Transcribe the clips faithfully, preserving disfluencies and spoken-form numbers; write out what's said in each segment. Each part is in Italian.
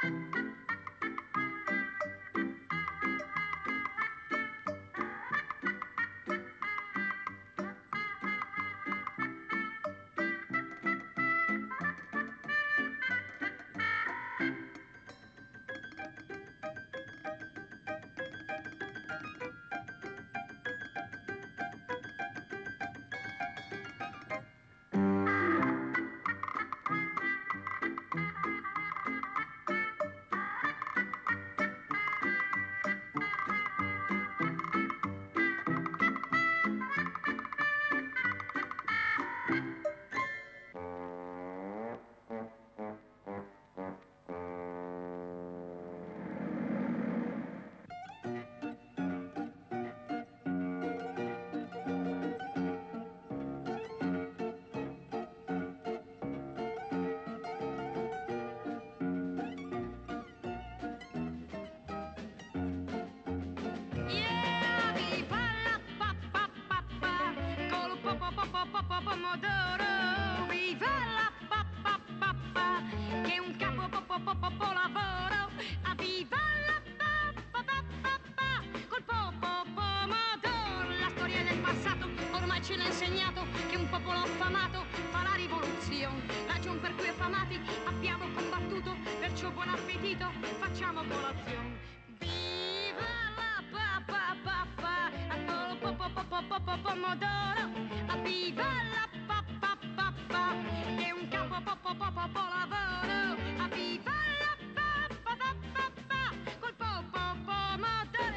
Pomodoro, viva la pa pa pa pa, che un capo po po po po po lavoro, a viva la pa pa pa pa pa, col po po pomodoro. La storia del passato ormai ce l'ha insegnato, che un popolo affamato fa la rivoluzione, ragion per cui affamati abbiamo combattuto, perciò buon appetito, facciamo colazione. Viva la pa pa pa pa, col po po po po po po pomodoro, a viva la pa pa pa pa, che un capo po po po po po lavoro, a viva la pa pa pa pa pa, col po po pomodoro.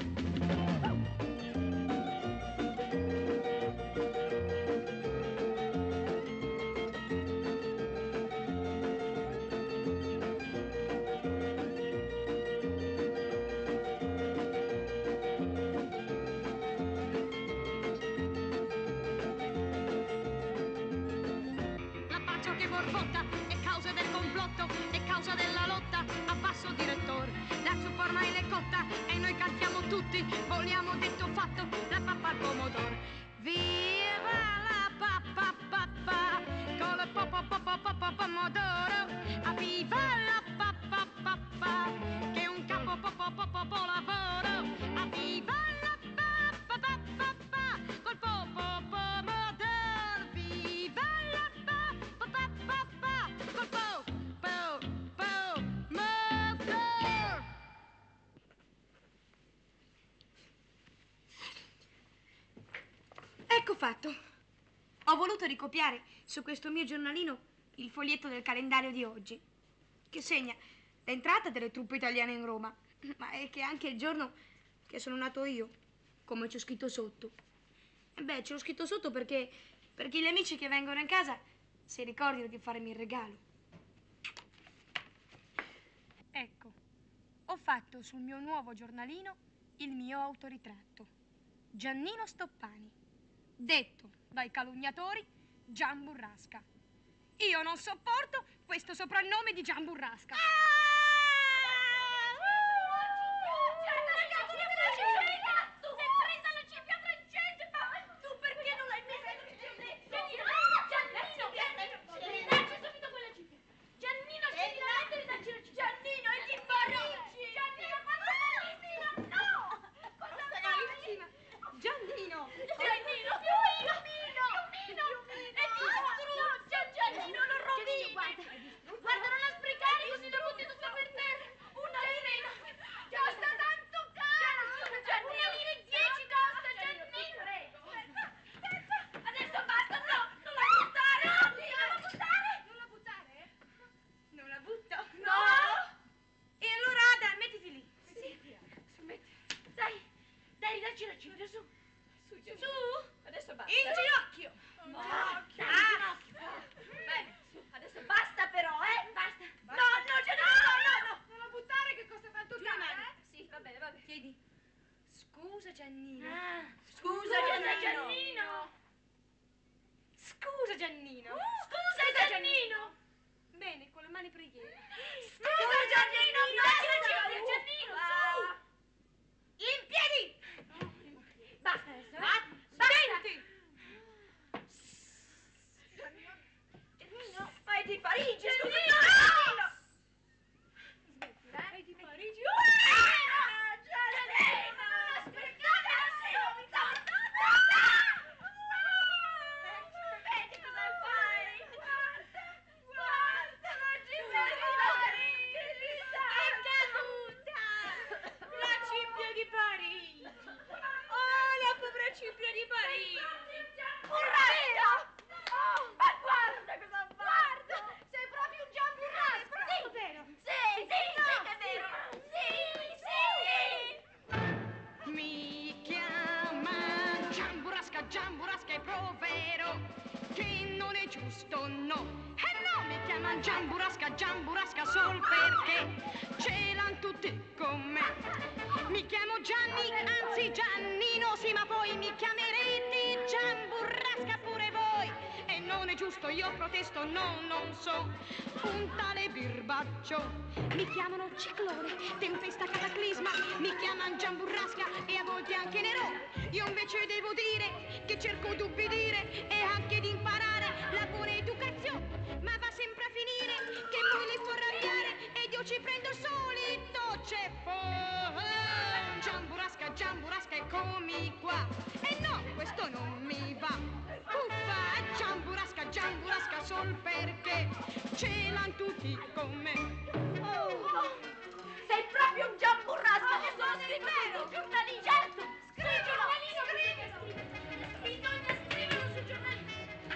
Che borbotta è causa del complotto, è causa della lotta a basso direttore. La zuppa ormai è cotta e noi cantiamo tutti, vogliamo detto fatto la pappa al pomodoro. Viva la pappa pappa con il po po po po po po pomodoro, a viva la pappa pappa che è un capo po po po po po lavoro, a viva la pappa pappa pa col po po pomodoro, viva la pappa pappa pa col po po pomodoro. Ecco fatto. Ho voluto ricopiare su questo mio giornalino il foglietto del calendario di oggi, che segna l'entrata delle truppe italiane in Roma, ma è che anche il giorno che sono nato io, come c'ho scritto sotto. E beh, c'ho scritto sotto perché, perché gli amici che vengono in casa si ricordino di farmi il regalo. Ecco, ho fatto sul mio nuovo giornalino il mio autoritratto. Giannino Stoppani, detto dai calunniatori Gian Burrasca. Io non sopporto questo soprannome di Gian Burrasca. Giannino! Giannino! Piumino! È distrutto! Giannino, non rovini! Guarda, non la sprecare così dopo ti è giusto, no. E no, mi chiamano Giamburasca, Giamburasca sol perché ce l'han tutti con me. Mi chiamo Gianni, anzi Giannino, sì, ma poi mi chiamerete Giamburrasca pure voi. E non è giusto, io protesto, no, non so un tale birbaccio. Mi chiamano Ciclone, tempesta, cataclisma, mi chiamano Giamburrasca e a volte anche Nerone. Io invece devo dire che cerco di ubbidire e anche di imparare la buona educazione, ma va sempre a finire che poi li fa arrabbiare ed io ci prendo il solito ceppo. Giamburasca, Giamburasca, eccomi qua. E no, questo non mi va. Uffa, Giamburasca, Giamburasca sol perché ce l'han tutti con me. Oh, sei proprio un Giamburrasca! Ne sono scrivendo! Giornalino! Certo! Scrivilo! Scrivilo! Bisogna scriverlo sul giornalino!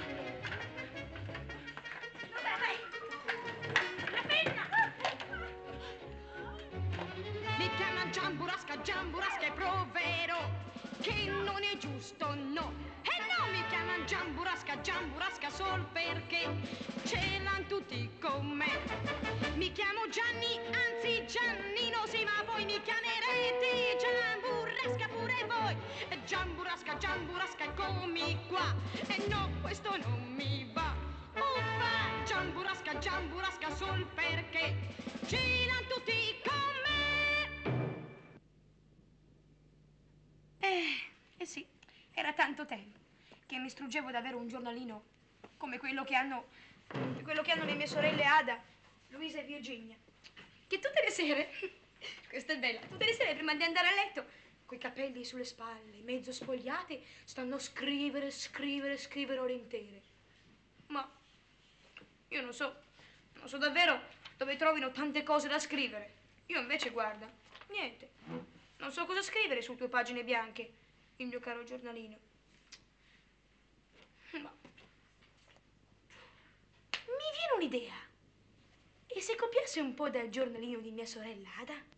Vabbè, la penna! Mi chiama Giamburasca, Giamburasca e proverò che non è giusto, no. E no, mi chiamano Giamburasca, Giamburasca sol perché ce l'han tutti con me. Mi chiamo Gianni, anzi Giannino, sì, ma poi mi chiamerete Giamburrasca pure voi. Giamburasca, Giamburasca, eccomi qua. E no, questo non mi va. Uffa, Giamburasca, Giamburasca sol perché ce l'han tutti con me. Eh, eh sì, era tanto tempo che mi struggevo davvero un giornalino come quello che hanno, quello che hanno le mie sorelle Ada, Luisa e Virginia, che tutte le sere, questa è bella, tutte le sere prima di andare a letto, coi capelli sulle spalle, mezzo spogliate, stanno a scrivere, scrivere, scrivere ore intere. Ma io non so, non so davvero dove trovino tante cose da scrivere. Io invece, guarda, niente. Non so cosa scrivere su tue pagine bianche, il mio caro giornalino. Ma mi viene un'idea. E se copiassi un po' dal giornalino di mia sorella Ada?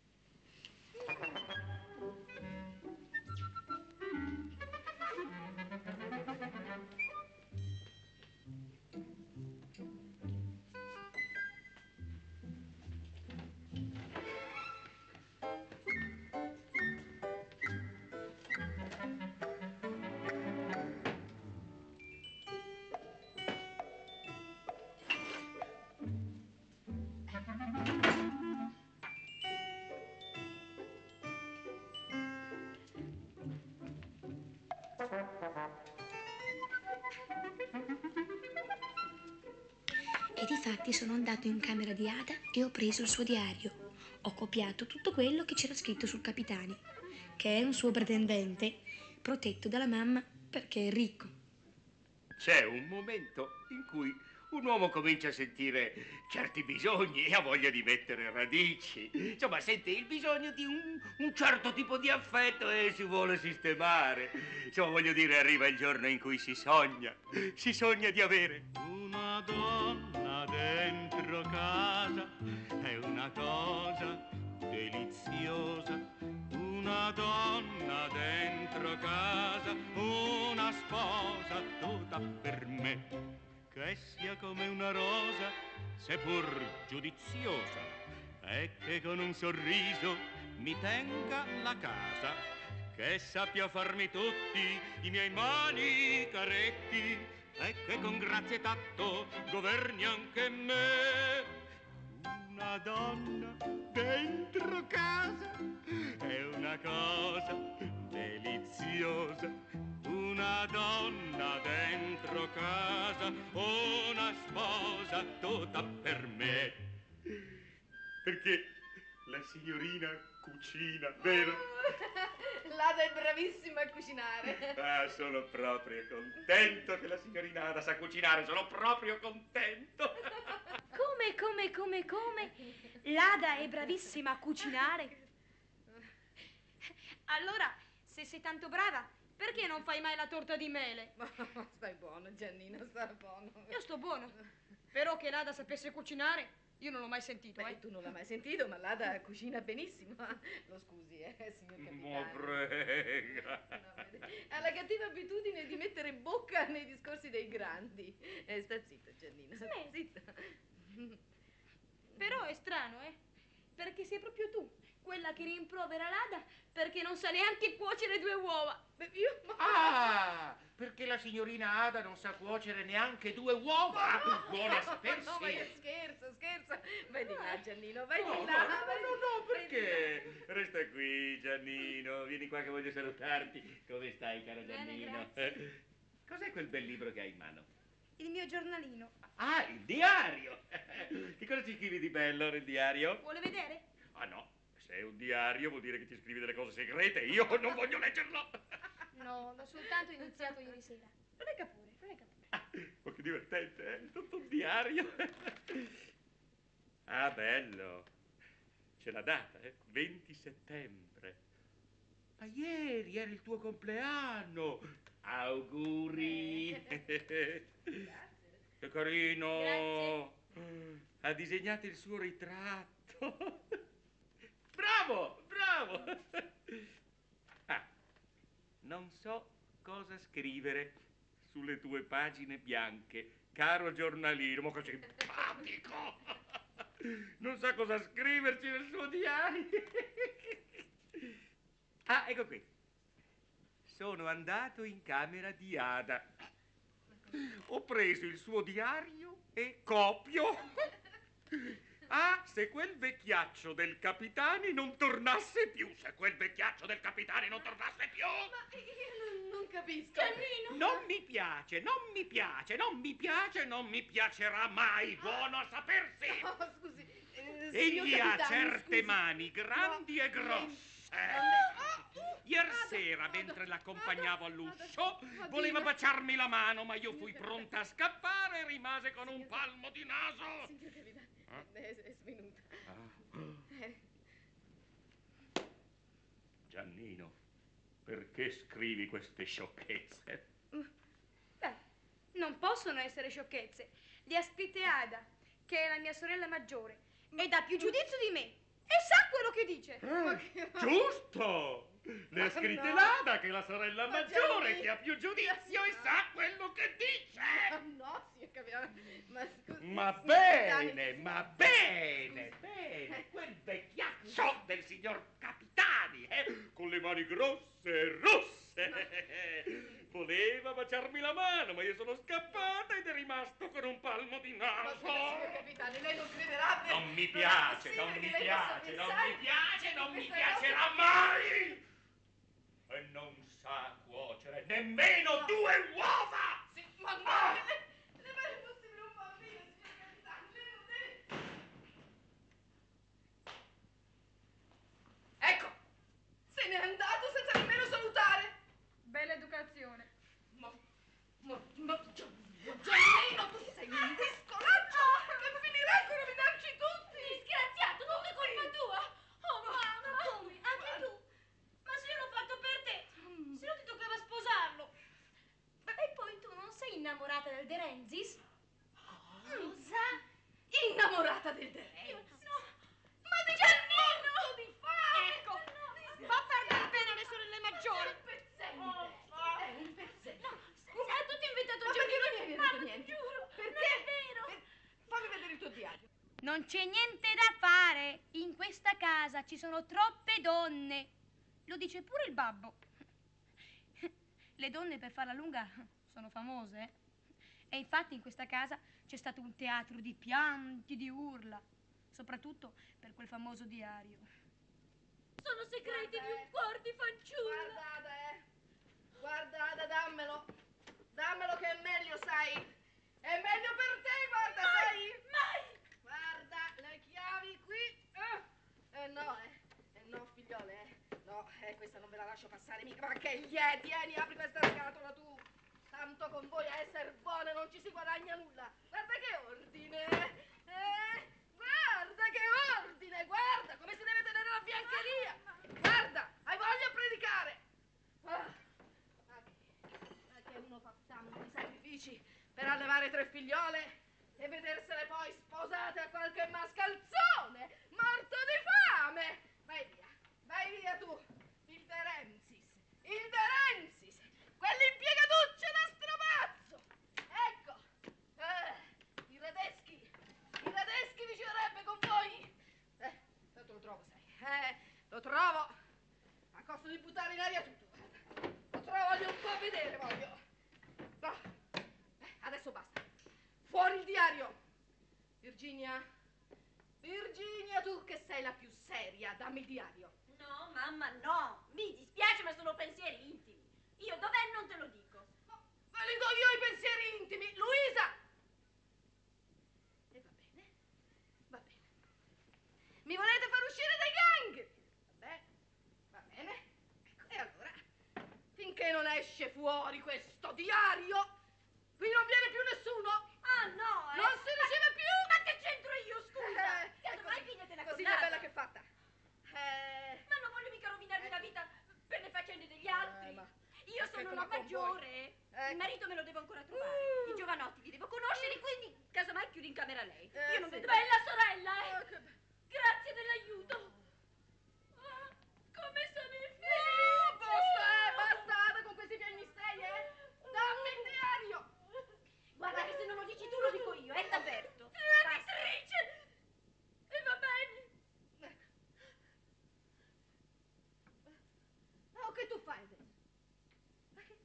E difatti sono andato in camera di Ada e ho preso il suo diario. Ho copiato tutto quello che c'era scritto sul Capitani, che è un suo pretendente, protetto dalla mamma perché è ricco. C'è un momento in cui un uomo comincia a sentire certi bisogni e ha voglia di mettere radici. Insomma, sente il bisogno di un, un certo tipo di affetto e si vuole sistemare. Insomma, voglio dire, arriva il giorno in cui si sogna, si sogna di avere una donna dentro casa, è una cosa deliziosa. Una donna dentro casa, una sposa tutta per me, che sia come una rosa, seppur giudiziosa, e che con un sorriso mi tenga la casa, che sappia farmi tutti i miei mali caretti, e che con grazia e tatto governi anche me. Una donna dentro casa è una cosa deliziosa. Una donna dentro casa, una sposa tutta per me. Perché la signorina cucina, vero? L'Ada è bravissima a cucinare. Ah, sono proprio contento che la signorina Ada sa cucinare, sono proprio contento. Come, come, come, come? L'Ada è bravissima a cucinare? Allora, se sei tanto brava, perché non fai mai la torta di mele? Stai buono, Giannino, stai buono. Io sto buono. Però che l'Ada sapesse cucinare, Io non l'ho mai sentito, Beh, eh. tu non l'hai mai sentito, ma l'Ada cucina benissimo. Lo scusi, eh, signor Ma capitano. prega. No, vede, ha la cattiva abitudine di mettere bocca nei discorsi dei grandi. Eh, sta zitto, Giannina. Smetti. Zitta. Però è strano, eh. Perché sei proprio tu, quella che rimprovera l'Ada perché non sa neanche cuocere due uova. Beh, io... Ma... Ah, perché la signorina Ada non sa cuocere neanche due uova? No, Buona a no, sapersi. no, ma io scherzo, scherzo. Vai di là, Giannino, vai No, di no, là. no, no, vai di- no, no, vai di là. perché? Resta qui, Giannino. Vieni qua che voglio salutarti. Come stai, caro Bene, Giannino? grazie. Cos'è quel bel libro che hai in mano? Il mio giornalino. Ah, il diario! Che cosa ci scrivi di bello nel diario? Vuole vedere? Ah no, se è un diario vuol dire che ti scrivi delle cose segrete. Io non voglio leggerlo. No, l'ho soltanto iniziato ieri sera. Lo legga pure, lo legga pure. Ah, ma che divertente, eh? Tutto un diario. Ah, bello. C'è la data, eh? venti settembre. Ma ieri era il tuo compleanno. Auguri. Che carino. Ha disegnato il suo ritratto. Bravo, bravo. Ah, non so cosa scrivere sulle tue pagine bianche, caro giornalino. Ma che simpatico. Non sa cosa scriverci nel suo diario. Ah, ecco qui. Sono andato in camera di Ada. Ho preso il suo diario e copio. Ah, se quel vecchiaccio del Capitani non tornasse più, se quel vecchiaccio del Capitani non tornasse più. Ma io non, non capisco. Giannino! Non mi piace, non mi piace, non mi piace, non mi piacerà mai. Buono a sapersi. No, scusi. eh, signor Egli ha capitano, certe scusi. mani grandi No, e lei- grosse. Ah, uh, Ieri Ada, sera, Ada, mentre l'accompagnavo Ada, all'uscio, Ada, voleva Adina. baciarmi la mano, ma io fui Signor pronta a scappare e rimase con un Signor- palmo di naso. Signor capitano, Ah? è, è svenuta. Eh, Giannino, perché scrivi queste sciocchezze? Beh, non possono essere sciocchezze. Le ha scritte Ada, che è la mia sorella maggiore, ed ha più giudizio di me. E sa quello che dice. Eh, giusto! Le ha Ma scritte no. l'Ada, che è la sorella Ma maggiore, Giannino. che ha più giudizio e sa quello che dice. Ah, no, signor capitano, ma scusi. Ma signor bene, capitano. ma bene, bene, quel vecchiaccio del signor Capitani, eh, con le mani grosse e rosse. Voleva baciarmi la mano, ma io sono scappata ed è rimasto con un palmo di Ma naso. scusi, signor capitano, lei non crederà per... Non mi è piace, possibile non che mi lei possa piace, non pensare mi piace, non che mi questa piacerà cosa- mai. E non sa cuocere nemmeno No. due uova. Sì, ma no, Ah! le, le pare possibile un bambino, signor capitano, lei non deve... Ecco, se n'è andato senza nemmeno salutare. Bella educazione. Ma, ma, ma, Gian- Giannino, tu sei un discoraggio che finirà con rovinarci tutti. Disgraziato, non è colpa tua. Oh, mamma, come? Anche tu? Ma se io l'ho fatto per te, se no ti toccava sposarlo. E poi tu non sei innamorata del De Renzis? Cosa? Innamorata del De Renzis? No, ma di Giannino! di fame! Ecco, fa perdere bene alle sorelle maggiori. È un pezzente. Oh, È un pezzente. No, scusa, tu ti hai inventato Ma perché Giannino. non mi hai detto Mamma, niente? ti giuro, Perché? non è vero. Per- Fammi vedere il tuo diario. Non c'è niente da fare. In questa casa ci sono troppe donne. Lo dice pure il babbo. Le donne, per farla lunga, sono famose. eh. E infatti in questa casa c'è stato un teatro di pianti, di urla. Soprattutto per quel famoso diario. Sono segreti Guarda, di un eh. cuor di fanciulla. Guarda, Ada, eh. Guarda, Ada, dammelo. Dammelo che è meglio, sai. È meglio per te, guarda, sai. Mai! Guarda, le chiavi qui. Ah. Eh no, eh. Eh no, figliole, eh. No, eh, questa non ve la lascio passare mica. Ma che gli è? Tieni, apri questa scatola tu. Tanto con voi a essere buone non ci si guadagna nulla. Guarda che ordine. Eh, guarda che ordine, guarda come si deve tenere la biancheria. Guarda, hai voglia a predicare. Ah, ma che, ma che uno fa tanti sacrifici per allevare tre figliole e vede aversene poi sposate a qualche mascalzone, morto di fame. Vai via, vai via tu, il De Renzis, il De Renzis, quell'impiegatuccio da strapazzo. Ecco, eh, i Radeschi, i Radeschi vicerebbe con voi. Eh, tanto lo trovo, sai, eh, lo trovo, a costo di buttare in aria tutto. Lo trovo, voglio un po' vedere, voglio. No, eh, adesso basta. Fuori il diario. Virginia, Virginia, tu che sei la più seria, dammi il diario. No, mamma, no. Mi dispiace, ma sono pensieri intimi. Io dov'è non te lo dico. Oh, ve li do io i pensieri intimi. Luisa! E va bene, va bene. Mi volete far uscire dai gang? Vabbè, va bene. Ecco, e allora, finché non esce fuori questo diario, qui non viene più nessuno. Ah, no, eh. Non si riceve più. Ma che c'entro io, scusa? Eh, Casomai pigliatela con così l'altra. è bella che è fatta. Eh, Ma non voglio mica rovinarmi la vita per le faccende degli altri. Eh, ma- Io ma che sono con- una con voi? maggiore. Ecco. Il marito me lo devo ancora trovare. Uh. I giovanotti li devo conoscere, quindi casomai chiudo in camera lei. Eh, Io non sì. vedo. Bella sorella, eh. Oh, che be- Grazie dell'aiuto. Ah, come sono infelice. No, basta, eh, basta con questi piagnistei, eh. Dammi il diario. Guarda che se non lo dici tu lo dico io, è t'avverto. Traditrice! E va bene. Ma oh, che tu fai adesso? Ma che...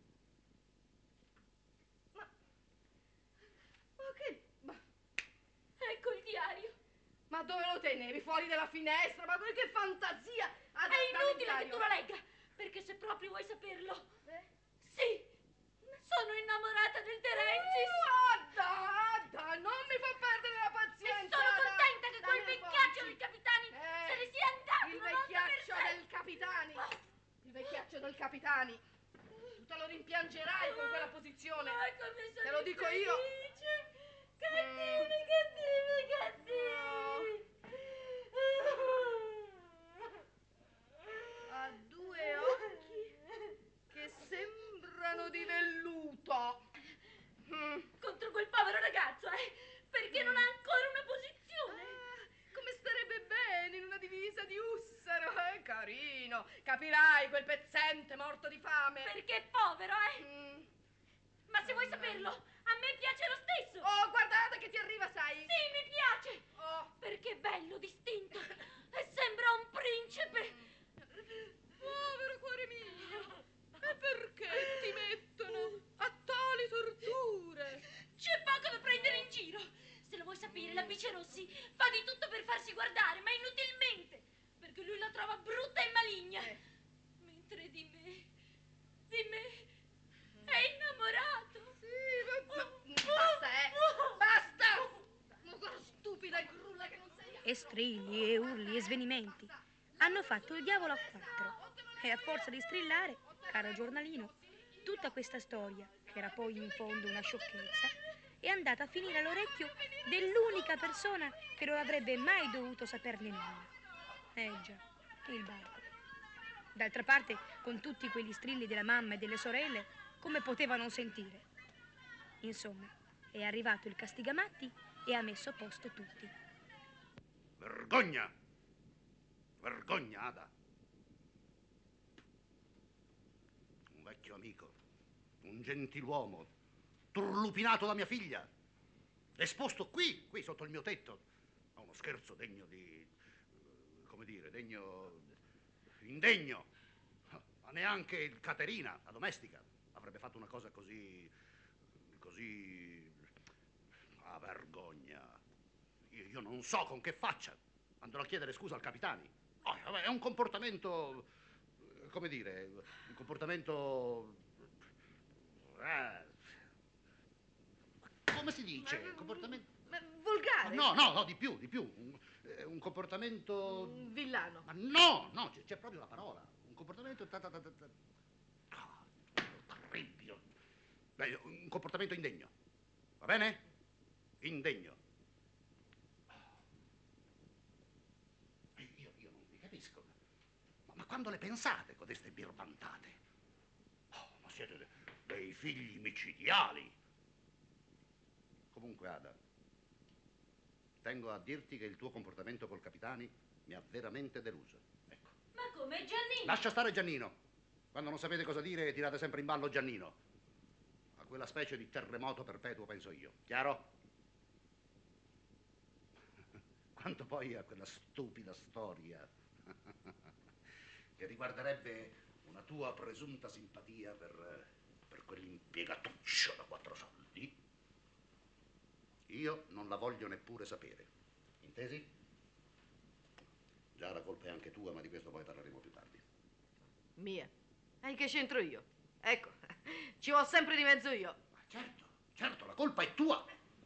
Ma... Ma che... Ma... Ecco il diario. Ma dove lo tenevi? Fuori dalla finestra? Ma che fantasia! Ah, È dammi il inutile che diario. tu lo legga, perché se proprio vuoi saperlo. Eh? Sì, sono innamorata del De Renzis. Uh, Ada, Ada, non mi fa perdere la E pazienza! sono Ada. contenta che Dammi quel le vecchiaccio forze. del Capitani Eh, se ne sia andato. Il una volta per vecchiaccio sempre. del Capitani. Il vecchiaccio del Capitani. Tu te lo rimpiangerai con quella posizione. Ah, come sono Te lo dico io. infelice. Cattivi, cattivi, cattivi. Ha due occhi che sembrano di velluto. Mm. Contro quel povero ragazzo, eh? Perché non ha ancora una posizione. Ah, come starebbe bene in una divisa di Ussaro, eh? Carino. Capirai, quel pezzente morto di fame. Perché è povero, eh? Mm. Ma se vuoi saperlo, a me piace lo stesso. Oh, guardate che ti arriva, sai. Sì, mi piace. Oh. Perché è bello, distinto. E sembra un principe. Povero cuore mio. E perché ti mettono a tali torture? C'è poco da prendere in giro. Se lo vuoi sapere, la Bice Rossi fa di tutto per farsi guardare, ma inutilmente. Perché lui la trova brutta e maligna. Eh. Mentre di me, di me, è innamorato. Sì, ma, ma- basta, eh. Basta. Non sono stupida e grulla che non sei. E strilli e urli e svenimenti hanno fatto il diavolo a quattro. E a forza di strillare, caro giornalino, tutta questa storia, che era poi in fondo una sciocchezza, è andata a finire all'orecchio dell'unica persona che non avrebbe mai dovuto saperne nulla. Eh già, il babbo. D'altra parte, con tutti quegli strilli della mamma e delle sorelle, come poteva non sentire? Insomma, è arrivato il Castigamatti e ha messo a posto tutti. Vergogna! Vergogna, Ada! Un vecchio amico, un gentiluomo, turlupinato da mia figlia, esposto qui, qui sotto il mio tetto, a uno scherzo degno di, come dire, degno, indegno. Ma neanche il Caterina, la domestica, avrebbe fatto una cosa così, così, ah, vergogna. Io, io non so con che faccia andrò a chiedere scusa al Capitani. Oh, vabbè, è un comportamento, come dire, un comportamento, eh, come si dice? Ma- Comportamento... Ma volgare? No, no, no, di più, di più. Un, eh, un comportamento... Un villano. Ma no, no, c'è, c'è proprio la parola. Un comportamento... Ta, ta, ta, ta, ta. Ah, terribile. Beh, un comportamento indegno. Va bene? Indegno. Io, io non vi capisco. Ma, ma quando le pensate, codeste birbantate? Oh, ma siete de- dei figli micidiali. Comunque, Ada, tengo a dirti che il tuo comportamento col Capitani mi ha veramente deluso. Ecco. Ma come, Giannino? Lascia stare Giannino. Quando non sapete cosa dire, tirate sempre in ballo Giannino. A quella specie di terremoto perpetuo, penso io. Chiaro? Quanto poi a quella stupida storia che riguarderebbe una tua presunta simpatia per, per quell'impiegatuccio da quattro soldi, io non la voglio neppure sapere. Intesi? Già la colpa è anche tua, ma di questo poi parleremo più tardi. Mia. E che c'entro io? Ecco, ci ho sempre di mezzo io. Ma certo, certo, la colpa è tua.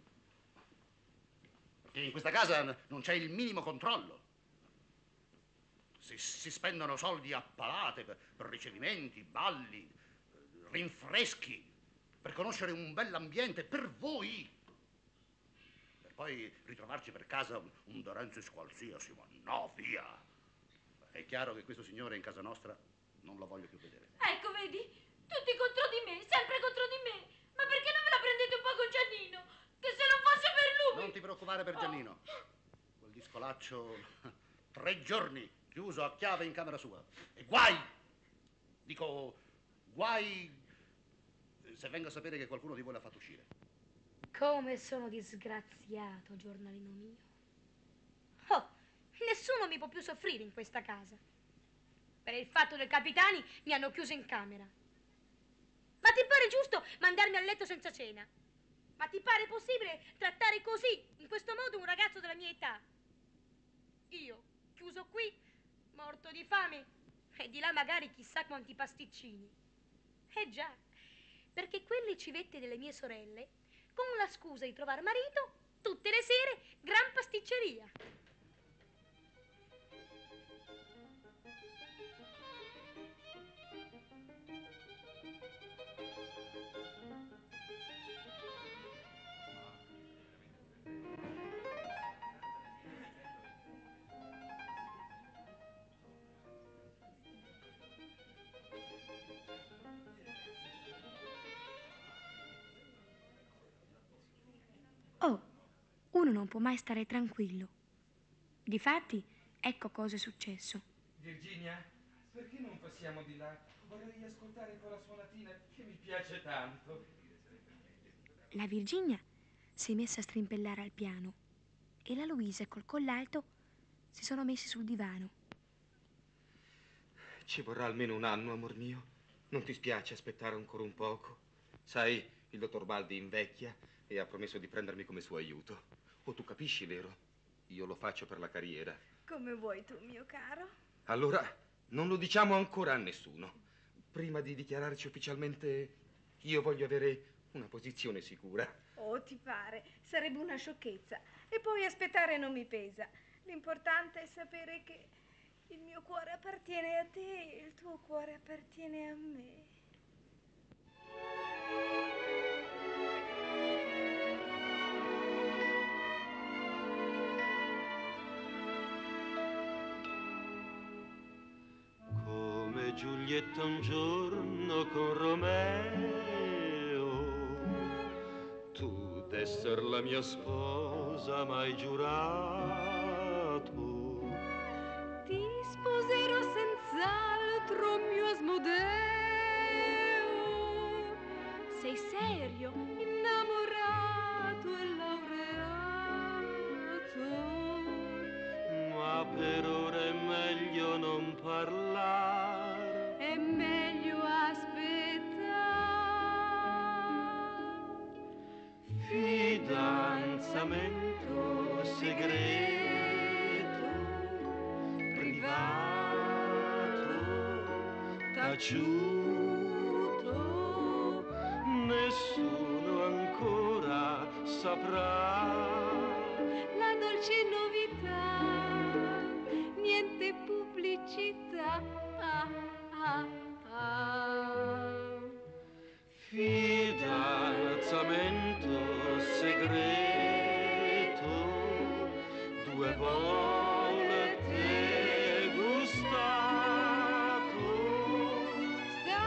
Perché in questa casa non c'è il minimo controllo. Si, si spendono soldi a palate per, per ricevimenti, balli, rinfreschi, per conoscere un bell'ambiente per voi. Per poi ritrovarci per casa un, un De Renzis qualsiasi, ma no, via. È chiaro che questo signore in casa nostra non lo voglio più vedere. Ecco, vedi? Tutti contro di me, sempre contro di me. Ma perché non ve la prendete un po' con Giannino? Che se non fosse per lui... Non ti preoccupare per Giannino. Quel discolaccio, tre giorni chiuso a chiave in camera sua. E guai! Dico, guai se venga a sapere che qualcuno di voi l'ha fatto uscire. Come sono disgraziato, giornalino mio. Oh, nessuno mi può più soffrire in questa casa. Per il fatto del Capitani mi hanno chiuso in camera. Ma ti pare giusto mandarmi a letto senza cena? Ma ti pare possibile trattare così, in questo modo, un ragazzo della mia età? Io, chiuso qui, morto di fame, e di là magari chissà quanti pasticcini. Eh già, perché quelle civette delle mie sorelle, con la scusa di trovare marito, tutte le sere, gran pasticceria. Oh, uno non può mai stare tranquillo. Difatti, ecco cosa è successo. Virginia, perché non passiamo di là? Vorrei ascoltare quella suonatina che mi piace tanto. La Virginia si è messa a strimpellare al piano e la Luisa col collalto si sono messi sul divano. Ci vorrà almeno un anno, amor mio. Non ti spiace aspettare ancora un poco? Sai, il dottor Baldi invecchia e ha promesso di prendermi come suo aiuto. Oh, tu capisci, vero? Io lo faccio per la carriera. Come vuoi tu, mio caro. Allora, non lo diciamo ancora a nessuno. Prima di dichiararci ufficialmente, io voglio avere una posizione sicura. Oh, ti pare? Sarebbe una sciocchezza. E poi aspettare non mi pesa. L'importante è sapere che il mio cuore appartiene a te e il tuo cuore appartiene a me. Come Giulietta un giorno con Romeo, tu d'esser la mia sposa m'hai giurato. Ti sposerò senz'altro, mio Asmodeo. Sei serio, innamorato e laureato. Ma per ora è meglio non parlare. È meglio aspettare. Fidanzamento segreto, privato, taciuto, nessuno ancora saprà. La dolce novità, niente pubblicità. Ah, ah, ah. Fidanzamento segreto, due volte gustato. Sta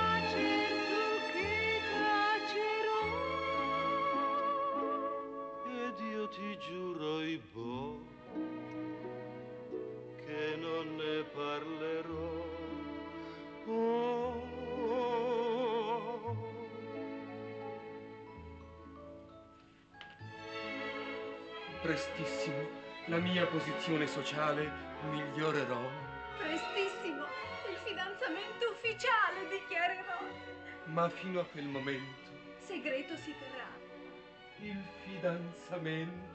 Prestissimo la mia posizione sociale migliorerò. Prestissimo il fidanzamento ufficiale dichiarerò. Ma fino a quel momento Segreto si terrà. il fidanzamento.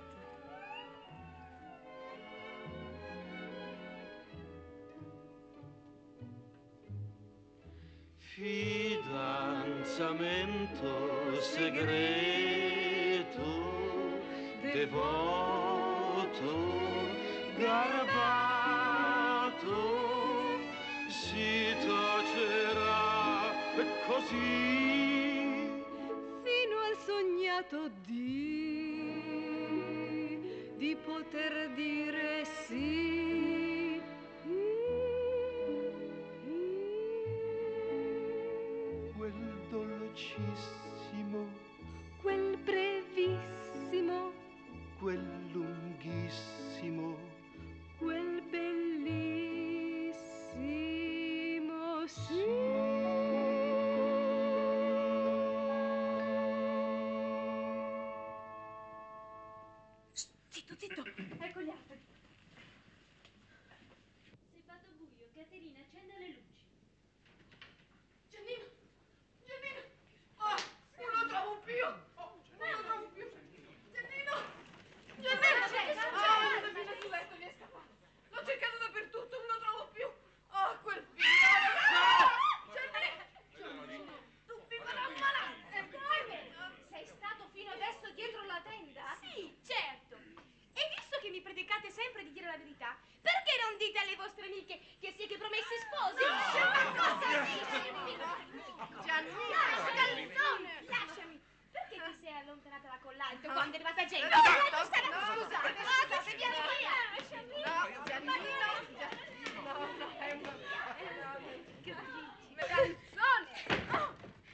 Fidanzamento segreto, devoto, garbato, si tacerà così Fino al sognato di, di poter dire sì. Quel dolcissimo, Quel brevissimo, quel lunghissimo, quel bellissimo sì. Zitto, zitto, ecco gli altri. Si è fatto buio, Caterina, accenda le luci. Giannino! Giannino! Oh, non lo trovo più! Oh, non lo trovo più! Giannino! Giannino! Ah, oh, è fino sul letto, mi è scappato! L'ho cercato dappertutto, non lo trovo più! Oh, quel figlio! Giannino! Tutti malati! Come? Sei stato fino adesso dietro la tenda? Sì, certo. E visto che mi predicate sempre di dire la verità, perché non dite alle vostre amiche che siete promessi sposi? Ma cosa dici? Giannino! Lasciami, lasciami. Perché ti sei allontanata da collalto quando è arrivata gente? No, Dai, no, scusate, no, scusate, no, scusate, vieni via. Lasciami. No, Giannino! No, no, è una... Che dici? Melanzone! Oh.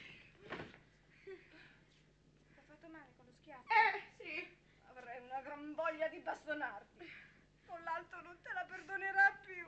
Ti ha fatto male con lo schiaffo? Eh, sì, avrei una gran voglia di bastonarti. Con l'altro non te la perdonerà più.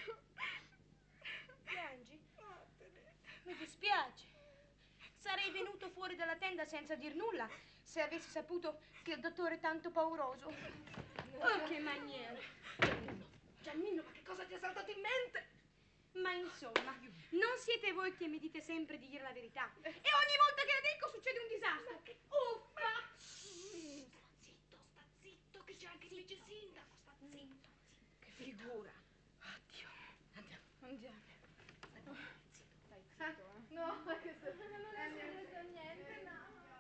Piangi? Mi dispiace. Sarei venuto fuori dalla tenda senza dir nulla se avessi saputo che il dottore è tanto pauroso. Oh, che maniera. Giannino, ma che cosa ti è saltato in mente? Ma insomma, non siete voi che mi dite sempre di dire la verità. E ogni volta che la dico succede un disastro. Uffa! Sta zitto, sta zitto, che c'è anche il vice sindaco. Sta zitto. Che figura. Oddio. Andiamo. Andiamo. Zitto, stai zitto, eh. No, che se... Non è successo niente, no.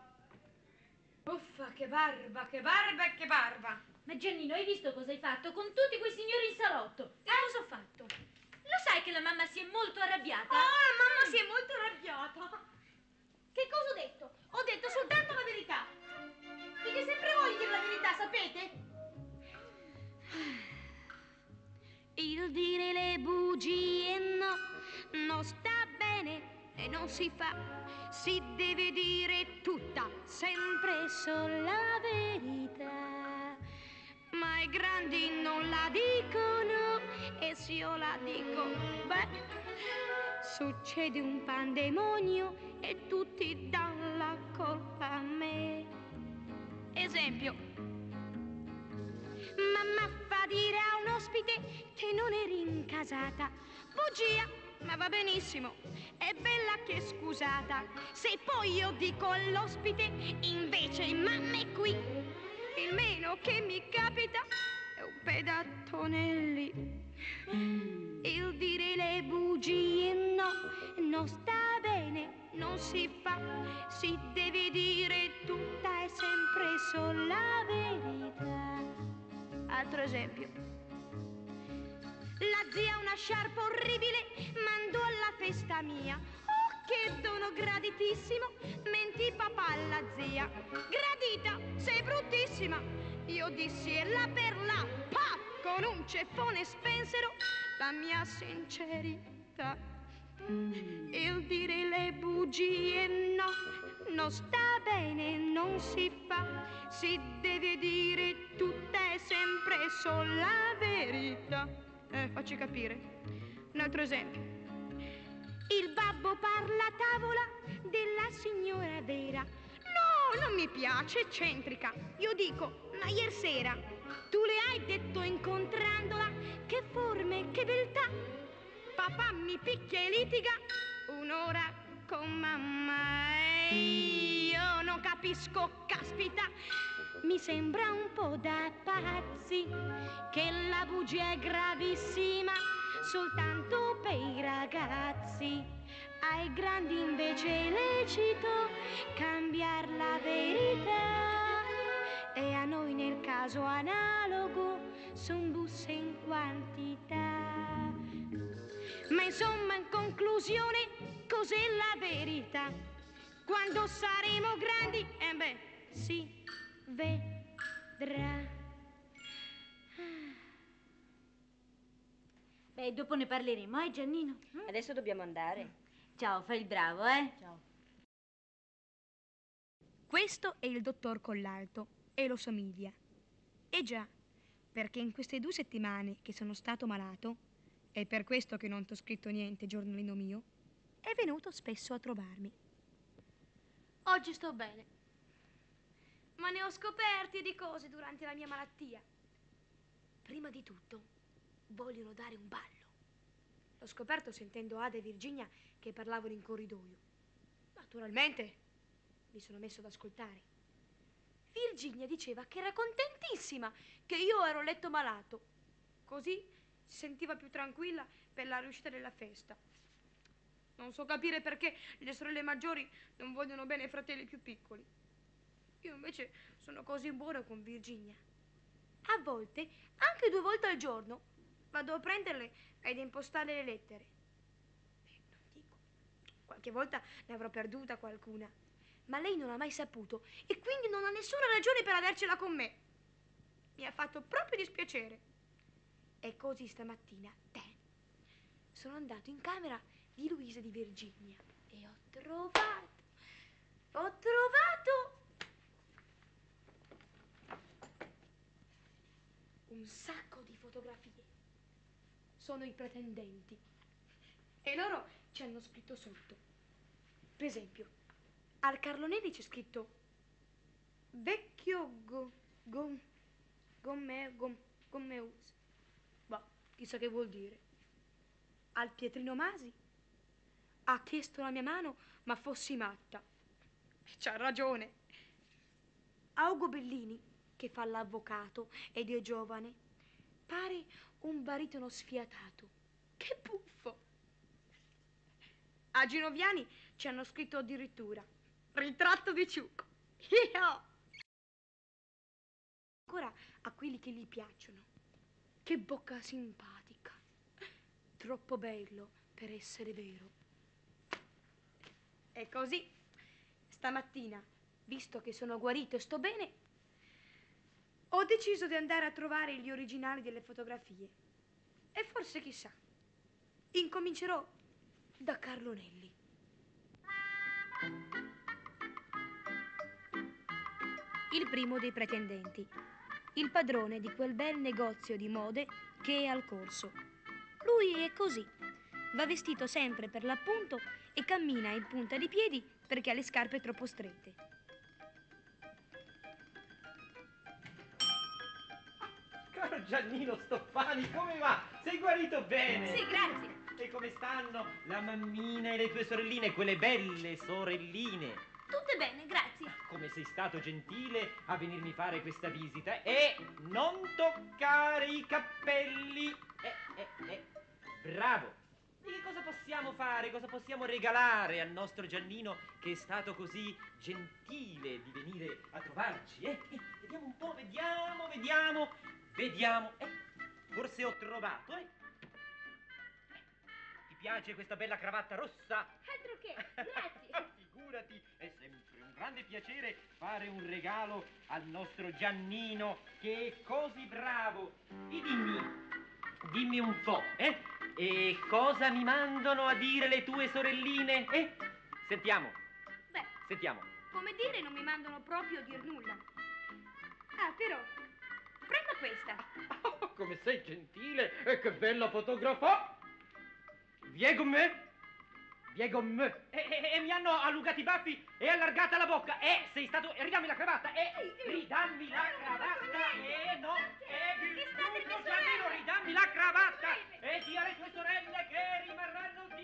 Uffa, che barba, che barba e che barba. Ma Giannino, hai visto cosa hai fatto con tutti quei signori in salotto? Che cosa ho fatto? Lo sai che la mamma si è molto arrabbiata? Oh, la mamma si è molto arrabbiata. Che cosa ho detto? Ho detto soltanto la verità. Dite sempre voi dire la verità, sapete? Il dire le bugie no, non sta bene e non si fa. Si deve dire tutta, sempre solo la verità. Ma i grandi non la dicono e se io la dico, beh, succede un pandemonio e tutti danno la colpa a me. Esempio, mamma fa dire a un ospite che non eri incasata. Bugia, ma va benissimo, è bella che scusata. Se poi io dico all'ospite, invece mamma è qui, il meno che mi capita è un pedattone lì. Il dire le bugie no, non sta bene, non si fa. Si deve dire tutta e sempre solo la verità. Altro esempio. La zia una sciarpa orribile mandò alla festa mia. Oh, che dono graditissimo, mentì papà alla zia. Gradita, sei bruttissima. Io dissi e là per là, pa, con un ceffone spensero la mia sincerità. Il dire le bugie no, non sta bene, non si fa. Si deve dire tutta e sempre solo la verità. Eh, facci capire. Un altro esempio. Il babbo parla a tavola della signora vera. No, non mi piace, eccentrica. Io dico, ma ieri sera poi picchia e litiga un'ora con mamma. E io non capisco, caspita, mi sembra un po' da pazzi che la bugia è gravissima soltanto per i ragazzi. Ai grandi invece è lecito cambiar la verità, e a noi nel caso analogo son busse in quantità. Ma insomma, in conclusione, cos'è la verità? Quando saremo grandi, eh beh, si vedrà. Beh, dopo ne parleremo, eh, Giannino? Adesso dobbiamo andare. Ciao, fai il bravo, eh? Ciao. Questo è il dottor Collalto e lo somiglia. E già, perché in queste due settimane che sono stato malato, è per questo che non t'ho scritto niente, giornalino mio, è venuto spesso a trovarmi. Oggi sto bene, ma ne ho scoperti di cose durante la mia malattia. Prima di tutto, vogliono dare un ballo. L'ho scoperto sentendo Ada e Virginia che parlavano in corridoio. Naturalmente mi sono messo ad ascoltare. Virginia diceva che era contentissima che io ero letto malato. Così si sentiva più tranquilla per la riuscita della festa. Non so capire perché le sorelle maggiori non vogliono bene ai fratelli più piccoli. Io invece sono così buona con Virginia. A volte, anche due volte al giorno, vado a prenderle ed impostare le lettere. Eh, non dico. Qualche volta ne avrò perduta qualcuna. Ma lei non ha mai saputo e quindi non ha nessuna ragione per avercela con me. Mi ha fatto proprio dispiacere. E così stamattina, te, sono andato in camera di Luisa e di Virginia e ho trovato, ho trovato un sacco di fotografie. Sono i pretendenti e loro ci hanno scritto sotto. Per esempio, al Carlonelli c'è scritto vecchio go, go, gomme, gom, gommeus. Bah, chissà che vuol dire. Al Pietrino Masi ha chiesto la mia mano, ma fossi matta. C'ha ragione. A Ugo Bellini, che fa l'avvocato ed è giovane, pare un baritono sfiatato. Che buffo! A Ginoviani ci hanno scritto addirittura ritratto di Ciucco. Io! Ancora a quelli che gli piacciono. Che bocca simpatica. Troppo bello per essere vero. E così, stamattina, visto che sono guarito e sto bene, ho deciso di andare a trovare gli originali delle fotografie. E forse, chissà, incomincerò da Carlonelli. Il primo dei pretendenti, il padrone di quel bel negozio di mode che è al corso. Lui è così, va vestito sempre per l'appunto e cammina in punta di piedi perché ha le scarpe troppo strette. Caro Giannino Stoppani, come va? Sei guarito bene? Sì, grazie. E come stanno la mammina e le tue sorelline, quelle belle sorelline? Tutte bene, grazie. Come sei stato gentile a venirmi a fare questa visita e non toccare i cappelli. Eh, eh, eh. Bravo. E che cosa possiamo fare? Cosa possiamo regalare al nostro Giannino che è stato così gentile di venire a trovarci? Eh? Eh, vediamo un po', vediamo, vediamo, vediamo. Eh, forse ho trovato, eh? Ti piace questa bella cravatta rossa? Altro che, grazie. Figurati, è sempre un grande piacere fare un regalo al nostro Giannino che è così bravo. E dimmi, dimmi un po', eh? E cosa mi mandano a dire le tue sorelline? Eh? Sentiamo. Beh, sentiamo. Come dire, non mi mandano proprio a dir nulla. Ah, però, prenda questa. Oh, come sei gentile e che bella fotografia. Vieni con me. Vieni con me. E, e, e mi hanno allungati i baffi e allargata la bocca. E sei stato... E ridammi la cravatta. E ridammi la cravatta. E no. E il tutto, Giannino, ridammi la cravatta. E di alle tue sorelle che rimarranno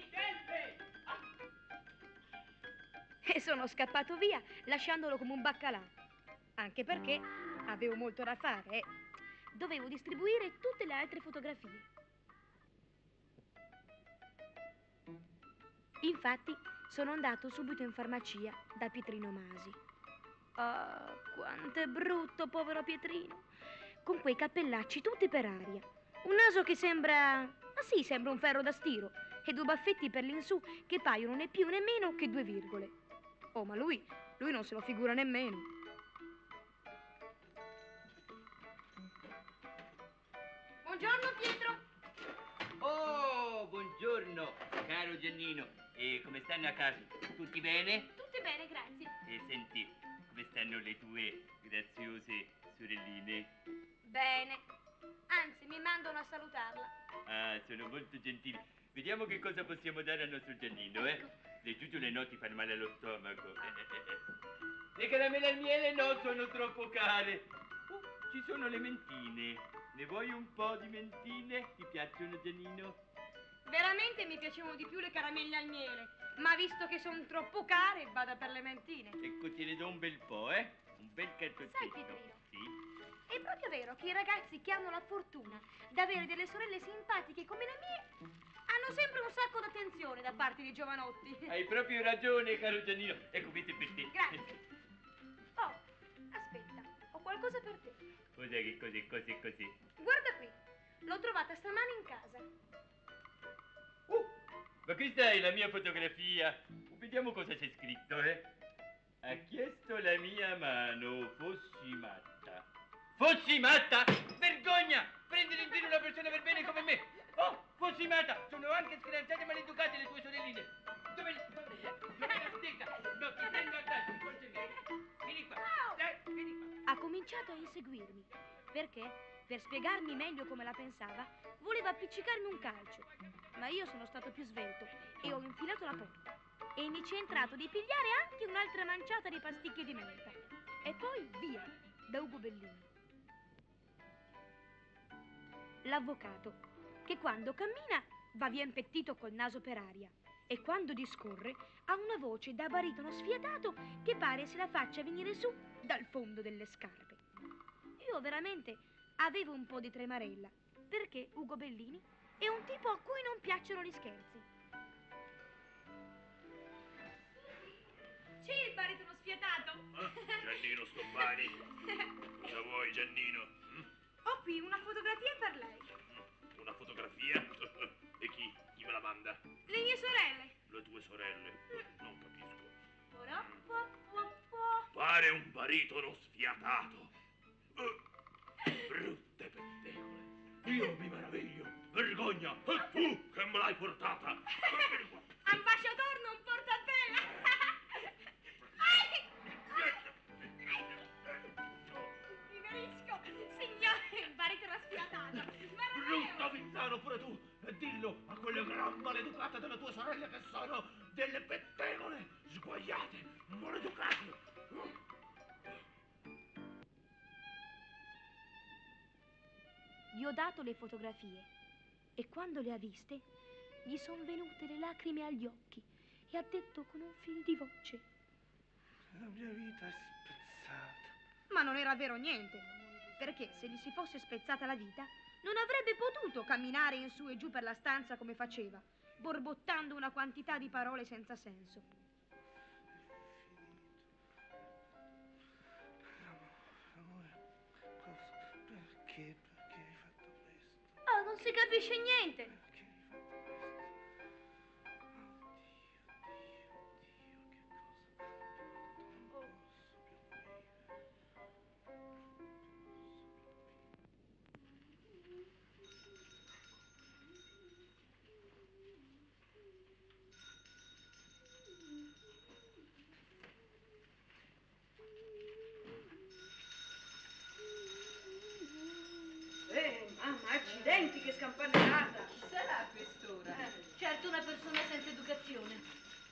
sono scappato via lasciandolo come un baccalà. Anche perché avevo molto da fare e dovevo distribuire tutte le altre fotografie. Infatti sono andato subito in farmacia da Pietrino Masi. Ah, quanto è brutto, povero Pietrino, con quei cappellacci tutti per aria, un naso che sembra, ah sì, sembra un ferro da stiro, e due baffetti per l'insù che paiono né più né meno che due virgole. Oh, ma lui, lui non se lo figura nemmeno. Buongiorno Pietro. Oh, buongiorno, caro Giannino. E come stanno a casa? Tutti bene? Tutti bene, grazie. E senti, come stanno le tue graziose sorelline? Bene. Anzi, mi mandano a salutarla. Ah, sono molto gentili. Vediamo che cosa possiamo dare al nostro Giannino, eh? Le giuggiole no ti fanno male allo stomaco. Eh, eh, eh. Le caramelle al miele no, sono troppo care. Oh, ci sono le mentine. Ne vuoi un po' di mentine? Ti piacciono, Giannino? Veramente mi piacevano di più le caramelle al miele, ma visto che sono troppo care, vado per le mentine. Ecco, te ne do un bel po', eh? Un bel cartoncetto. Sai, Pietrino? Sì? È proprio vero che i ragazzi che hanno la fortuna d'avere delle sorelle simpatiche come le mie hanno sempre un sacco d'attenzione da parte dei giovanotti. Hai proprio ragione, caro Giannino. Ecco, questo è per te. Grazie. Oh, aspetta, ho qualcosa per te. Cos'è che cos'è, cos'è, cos'è? Guarda qui, l'ho trovata stamane in casa. Uh, ma questa è la mia fotografia. Vediamo cosa c'è scritto, eh? Ha chiesto la mia mano, fossi matta. Fossi matta? Vergogna! Prendere in giro una persona per bene come me! Oh, fossi matta! Sono anche schiacciate e maleducate le tue sorelline! Dove, dove, dove la stecca? No, ti prendo a calci, forse vieni. Vieni qua, dai, vieni qua. Ha cominciato a inseguirmi. Perché? Per spiegarmi meglio come la pensava, voleva appiccicarmi un calcio. Ma io sono stato più svelto e ho infilato la porta. E mi ci è entrato di pigliare anche un'altra manciata di pasticche di menta. E poi via, da Ugo Bellini. L'avvocato, che quando cammina va via impettito col naso per aria e quando discorre ha una voce da baritono sfiatato che pare se la faccia venire su dal fondo delle scarpe. Io veramente avevo un po' di tremarella, perché Ugo Bellini è un tipo a cui non piacciono gli scherzi. Sì, il baritono sfiatato. Ah, Giannino Stoppani. Cosa vuoi, Giannino? Hm? Ho qui una fotografia per lei. Una fotografia? E chi? Chi me la manda? Le mie sorelle. Le tue sorelle? Non capisco. Ora, po, po, po. Pare un baritono sfiatato. Brutte pettegole. Io mi meraviglio. Vergogna. E tu che me l'hai portata? Ambasciatore non porta bene. Riverisco, signore, il baritono sfiatato. Brutto Vizzano pure tu. E dillo a quelle gran maleducate delle tue sorelle che sono delle pettegole sguaiate, maleducate. Gli ho dato le fotografie e quando le ha viste gli sono venute le lacrime agli occhi e ha detto con un fil di voce: La mia vita è spezzata. ma non era vero niente, perché se gli si fosse spezzata la vita non avrebbe potuto camminare in su e giù per la stanza come faceva, borbottando una quantità di parole senza senso. Amore, cosa? Perché? Perché hai fatto questo? Oh, non si capisce niente. Perché hai fatto questo? Oddio, Dio, Dio, che cosa? Non posso più vivere. Eh, mamma, accidenti, che scampanellata! Chi sarà a quest'ora? Certo, una persona senza educazione.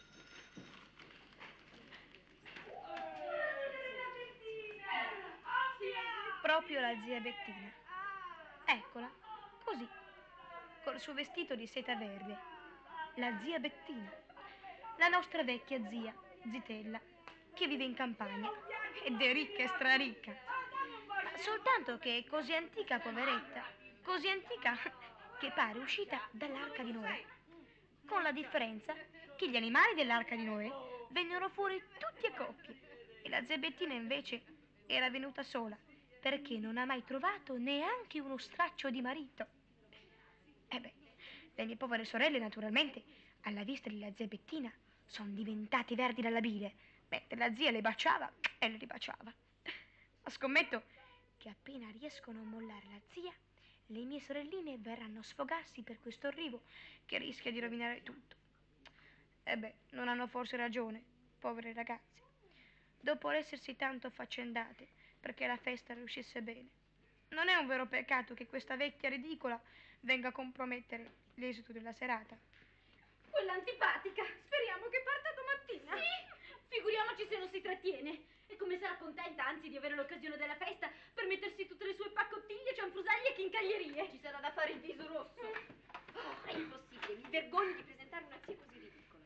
Proprio la zia Bettina. Eccola, così, col suo vestito di seta verde. La zia Bettina, la nostra vecchia zia, zitella, che vive in campagna ed è ricca e straricca. Ma soltanto che è così antica, poveretta, così antica che pare uscita dall'arca di Noè. Con la differenza che gli animali dell'arca di Noè vennero fuori tutti a coppie e la zia Bettina invece era venuta sola perché non ha mai trovato neanche uno straccio di marito. E beh, le mie povere sorelle naturalmente alla vista della zia Bettina sono diventate verdi dalla bile, mentre la zia le baciava e le ribaciava. Ma scommetto che appena riescono a mollare la zia, le mie sorelline verranno a sfogarsi per questo arrivo che rischia di rovinare tutto. E beh, non hanno forse ragione, povere ragazze, dopo essersi tanto affaccendate perché la festa riuscisse bene. Non è un vero peccato che questa vecchia ridicola venga a compromettere l'esito della serata. Quella antipatica, speriamo che parta domattina. Sì, figuriamoci se non si trattiene. E come sarà contenta, anzi, di avere l'occasione della festa per mettersi tutte le sue paccottiglie, cianfrusaglie e chincaglierie. Ci sarà da fare il viso rosso. Oh, è impossibile, mi vergogno di presentare una zia così ridicola.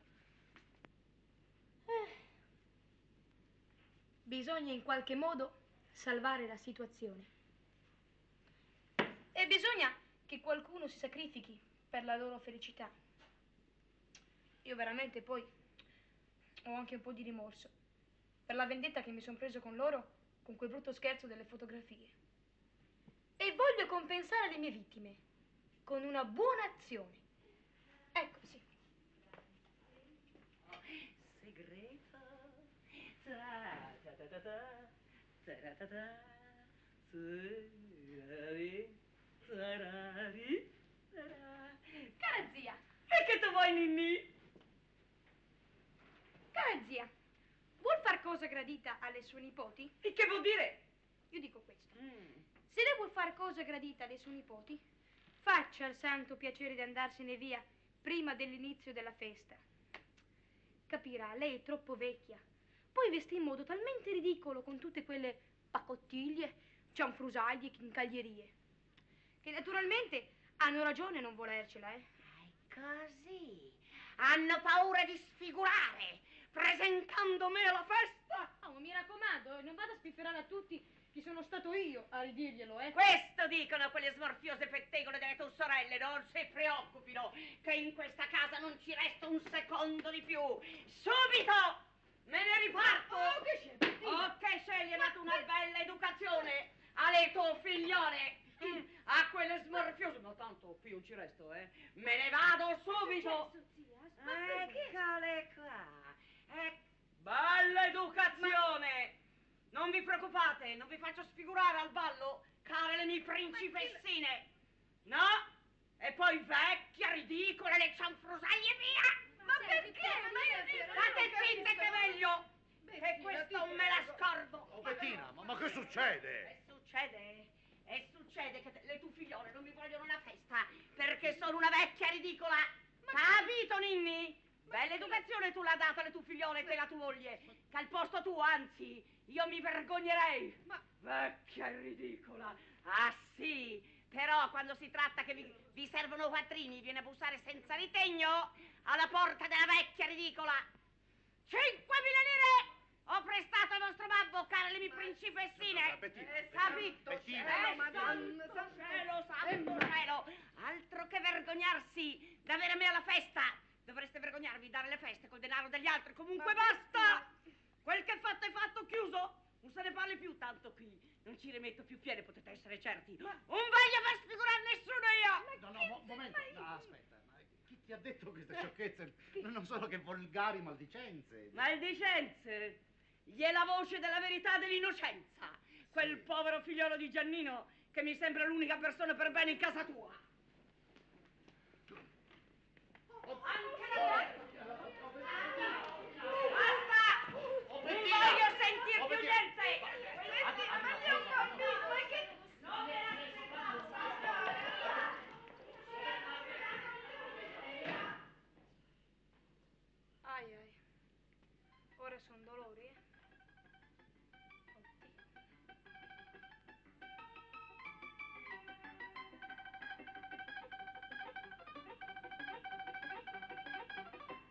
Eh. Bisogna in qualche modo salvare la situazione. E bisogna che qualcuno si sacrifichi per la loro felicità. Io veramente poi ho anche un po' di rimorso per la vendetta che mi sono preso con loro con quel brutto scherzo delle fotografie. E voglio compensare le mie vittime con una buona azione. Ecco, sì. Segreto. Ta ta ta ta ta. Ta ta ta. Surari. Sarari. Cara zia. E che tu vuoi, Ninni? Cara zia, vuol far cosa gradita alle sue nipoti? E che vuol dire? Io dico questo. Mm. Se lei vuol far cosa gradita alle sue nipoti, faccia il santo piacere di andarsene via prima dell'inizio della festa. Capirà, lei è troppo vecchia. Poi vestì in modo talmente ridicolo con tutte quelle pacottiglie, cianfrusaglie, chincaglierie, che naturalmente hanno ragione a non volercela, eh. Così. Hanno paura di sfigurare, presentando me alla festa. Oh, ma mi raccomando, non vado a spifferare a tutti che sono stato io a ridirglielo, eh. Questo dicono quelle smorfiose pettegole delle tue sorelle, non si preoccupino, che in questa casa non ci resta un secondo di più. Subito me ne riparto. Oh, che scemo. Oh, che scegli, hai dato una bella educazione alle tue figliole. Mm, a quelle smorfiose, ma tanto qui non ci resto, eh. Me ne vado subito. Eccole qua. Eh, bella educazione. Non vi preoccupate, non vi faccio sfigurare al ballo, care le mie principessine. No? E poi vecchia, ridicola, le cianfrusaglie via. Ma perché? State zitte che è meglio. Che questo non me la scordo. Oh, Bettina, ma, ma che succede? E succede? E succede che le tue figliole non mi vogliono una festa perché sono una vecchia ridicola. Capito, Ninni? Bella educazione tu l'ha data alle tue figliole e te la tua moglie. Che al posto tuo, anzi, io mi vergognerei. Ma vecchia e ridicola. Ah sì, però quando si tratta che vi, vi servono quattrini, viene a bussare senza ritegno alla porta della vecchia ridicola. Cinquemila lire ho prestato al vostro babbo, care le mie principessine. Bettina, Capito? Bettina. Eh, santo cielo, santo cielo. Altro che vergognarsi d'avere me alla festa. Dovreste vergognarvi di dare le feste col denaro degli altri. Comunque basta. Quel che è fatto è fatto, chiuso. Non se ne parli più, tanto qui non ci rimetto più piede, potete essere certi. Non voglio far sfigurare nessuno io. No, no, mo- momento. No, aspetta. Ma chi ti ha detto queste sciocchezze? Non sono che volgari maldicenze. Maldicenze? Gli è la voce della verità e dell'innocenza. Quel povero figliolo di Giannino che mi sembra l'unica persona per bene in casa tua. Anche la basta! Non voglio sentire più niente! Ma io ho capito, ma che... Ai ai, ora sono dolori, eh. Oddio.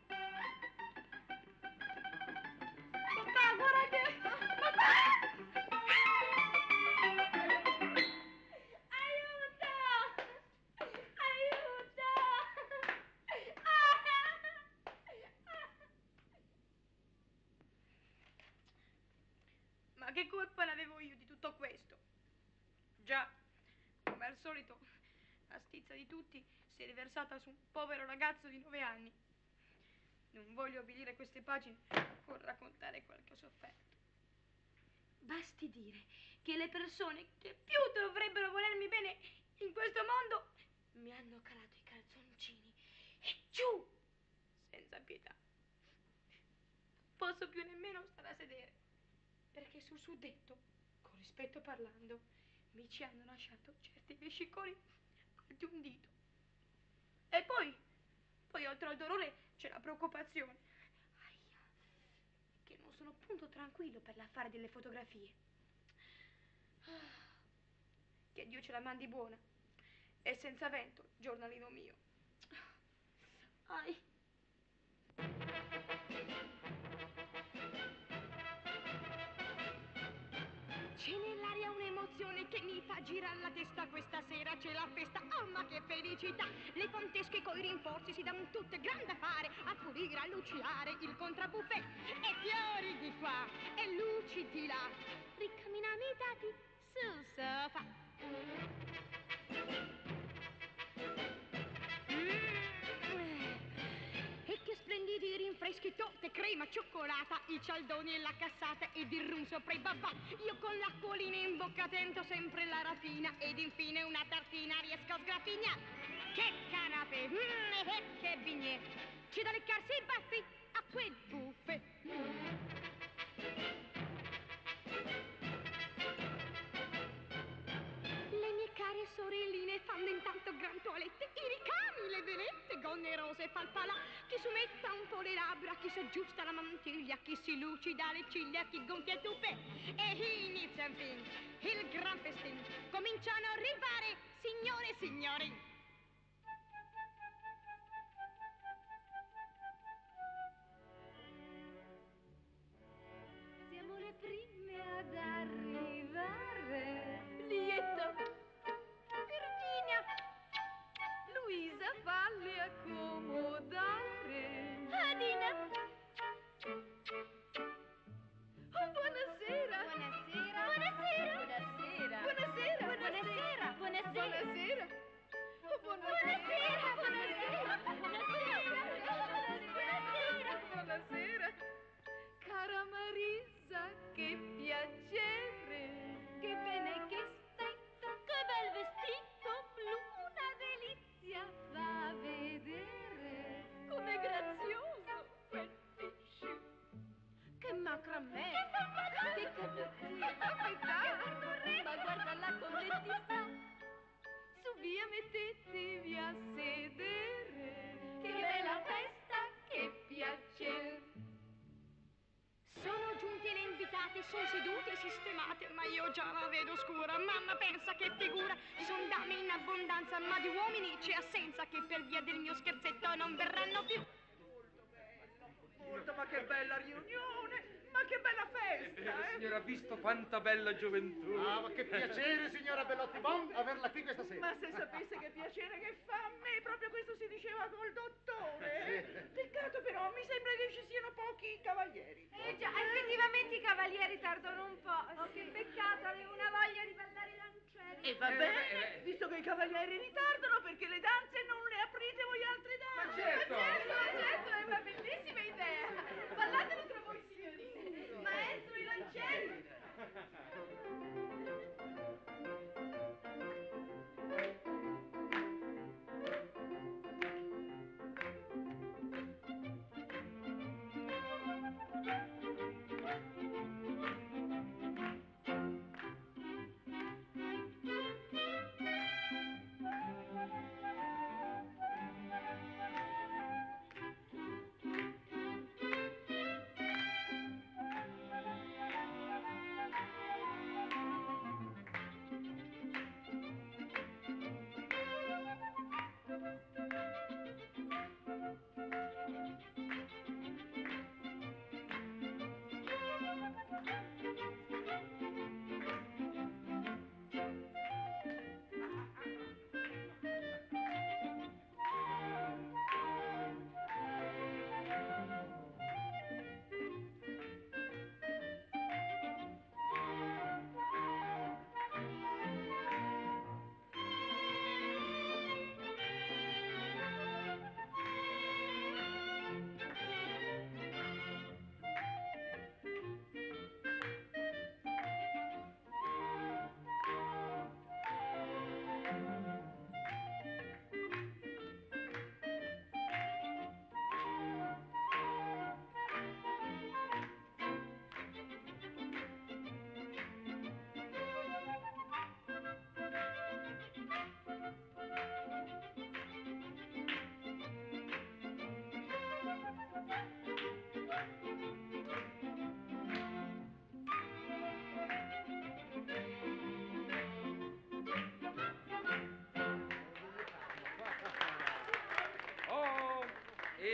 che colpa l'avevo io di tutto questo? Già, come al solito, la stizza di tutti si è riversata su un povero ragazzo di nove anni. Non voglio abilire queste pagine con raccontare quel che ho sofferto. Basti dire che le persone che più dovrebbero volermi bene in questo mondo mi hanno calato i calzoncini e giù, senza pietà. Non posso più nemmeno stare a sedere, perché sul suddetto, con rispetto parlando, mi ci hanno lasciato certi vescicoli di un dito. E poi, poi oltre al dolore c'è la preoccupazione. Aia, che non sono punto tranquillo per l'affare delle fotografie. Ah, che Dio ce la mandi buona e senza vento, giornalino mio. Ai. C'è nell'aria un'emozione che mi fa girare la testa. Questa sera c'è la festa, oh ma che felicità! Le fantesche coi rinforzi si danno tutte grande affare a pulire, a lucidare il contrabbuffet. E fiori di qua e luci di là, riccaminamitati sul sofà. E che splendidi rinfreschi, torte, crema, cioccolata, i cialdoni e la cassata ed il rum sopra i babà. Io con l'acquolina in bocca tento sempre la rapina ed infine una tartina riesco a sgraffignare. Che canapè, mm, e che bignè, c'è da leccarsi i baffi a quel buffet. Le mie care sorelline fanno intanto gran toilette, i ricami, le velette, gonne rose, falfalà, chi sumetta un po' le labbra, chi si aggiusta la mantiglia, chi si lucida le ciglia, chi gonfia il tupè. E inizia infine il gran festin, cominciano a arrivare signore e signori. Siamo le prime ad arrivare. Lieta, Virginia, Luisa, falli accomodare. Adina. Oh, buonasera. Buonasera. Buonasera. Buonasera. Buonasera. Buonasera. Buonasera. Buonasera. Oh, buonasera. Buonasera. Buonasera. Buonasera. Cara Marisa, che piacere. Che bene che stai tu. Che bel vestito blu. Una delizia fa vedere. Com'è grazioso quel tisci. Che macramè. Che cadutina. Ma guarda la conventità. Su via, mettetevi a sedere. Che bella festa, che piacere. Sono giunte le invitate, sono sedute e sistemate, ma io già la vedo scura. Mamma pensa che figura, son dame in abbondanza, ma di uomini c'è assenza che per via del mio scherzetto non verranno più. Molto, ma che bella riunione! Ma che bella festa! Eh? Signora, ha visto quanta bella gioventù? Ah, ma che piacere, signora Bellotti Bon, averla qui questa sera. Ma se sapesse che piacere che fa a me, proprio questo si diceva col dottore. Sì. Peccato però, mi sembra che ci siano pochi cavalieri. Eh già, effettivamente i cavalieri tardano un po'. Oh, che peccato, avevo una voglia di ballare i lancieri. E va Eh, bene, eh, eh. visto che i cavalieri ritardano, perché le danze non le aprite voi altre danze. Ma certo! Ma certo, ma certo, è una bellissima idea. Ballatelo tra voi signorine. Maestro, i lancieri.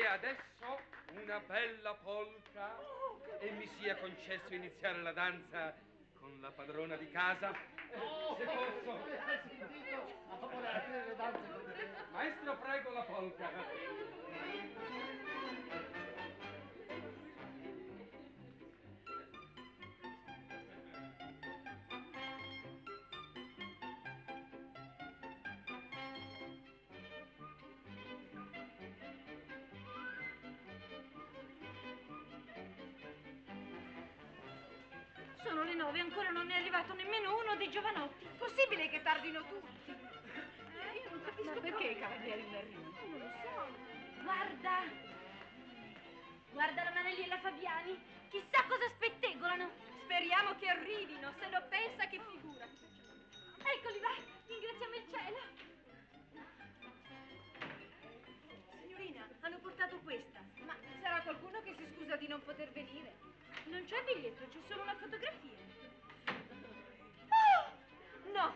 adesso una bella polka e mi sia concesso iniziare la danza con la padrona di casa. Se posso. Maestro, prego la polka. Sono le nove, ancora non è arrivato nemmeno uno dei giovanotti. Possibile che tardino tutti? Eh, io non capisco. Ma perché i cavalieri non arrivano? Non lo so. Guarda. Guarda la Manelli e la Fabiani. Chissà cosa spettegolano. Speriamo che arrivino, se lo pensa che figura. Eccoli là, ringraziamo il cielo. Signorina, hanno portato questa. Ma sarà qualcuno che si scusa di non poter venire? Non c'è biglietto, c'è solo una fotografia. Oh! No!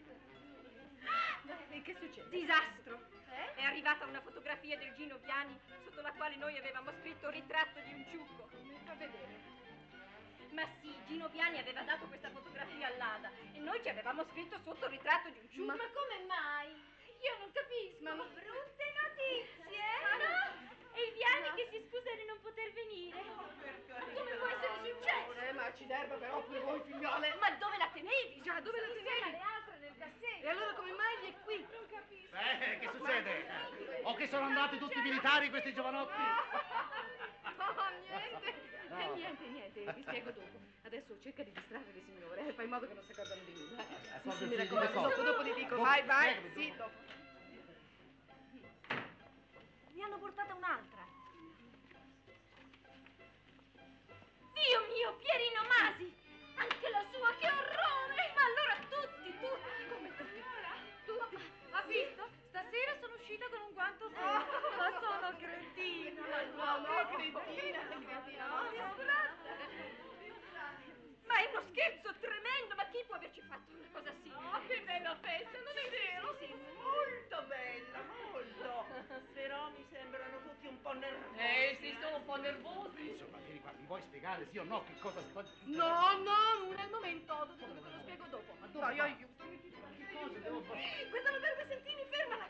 E che succede? Disastro! Eh? È arrivata una fotografia del Gino Viani sotto la quale noi avevamo scritto ritratto di un ciucco. Come fa vedere? Ma sì, Gino Viani aveva dato questa fotografia all'Ada e noi ci avevamo scritto sotto ritratto di un ciucco. Ma come mai? Io non capisco. Ma brutte notizie! Ah no? È il Viani che si scusa di non poter venire. Ma come può essere successo? Eh, ma ci serve però pure voi, figliole. Ma dove la tenevi? Già, dove la tenevi? Le altre nel cassetto. E allora come mai è qui? Non capisco. Eh, che succede? O che sono andati tutti i militari questi giovanotti? No, niente. No. Eh, niente, niente, vi spiego dopo. Adesso cerca di distrarre le signore, eh, fai in modo che non si accordano di nulla. Eh. Sì, sì, mi raccomando, dopo, dopo ti dico, vai, vai. Sì, dopo. Ne hanno portata un'altra. Dio mio, Pierino Masi! Anche la sua, che orrore! Ma allora tutti, tutti, come tutti? Tutti. Ha visto? Stasera sono uscita con un guanto solo. Ma sono cretina. No, no, cretina, cretina. Ma è uno scherzo tremendo, ma chi può averci fatto una cosa simile? Oh, che bella festa, non è vero? Sì, sì, Molto bella, molto. Però mi sembrano tutti un po' nervosi. Eh, sì, sono un po' nervosi. Insomma, mi mi vuoi spiegare sì o no che cosa sta succedendo? No, no, non è il momento, te lo, te lo spiego dopo. Ma dove Dai, va? aiuto. Che cosa devo fare? Guardalo per due sentini, fermala.